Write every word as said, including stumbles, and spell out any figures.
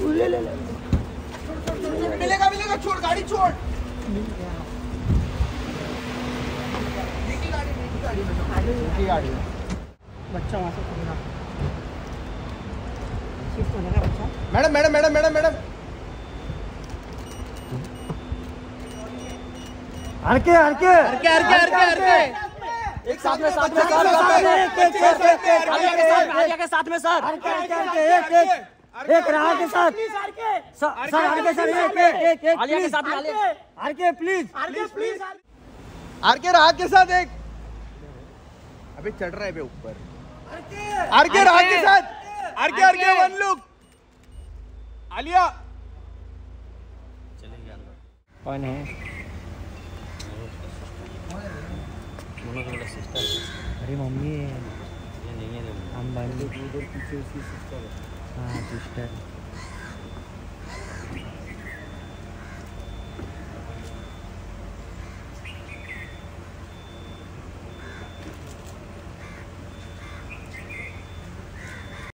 ले ले ले मिलेगा मिलेगा छोड़ गाड़ी छोड़ गाड़ी गाड़ी बच्चा वहाँ से खुलना शिफ्ट होने का बच्चा madam madam madam madam madam हरके हरके हरके हरके हरके हरके एक साथ में साथ में साथ में आलिया के साथ में सर हरके हरके एक एक एक राह के साथ सर हरके सर एक एक एक आलिया के साथ में हरके प्लीज हरके प्लीज हरके राह के साथ एक अबे चढ़ रहा है बे ऊपर हरके राह के साथ हरके हरके वन लुक आलिया कौन है अरे मम्मी है अंबानी पीछे उसकी सिस्टर है हाँ सिस्टर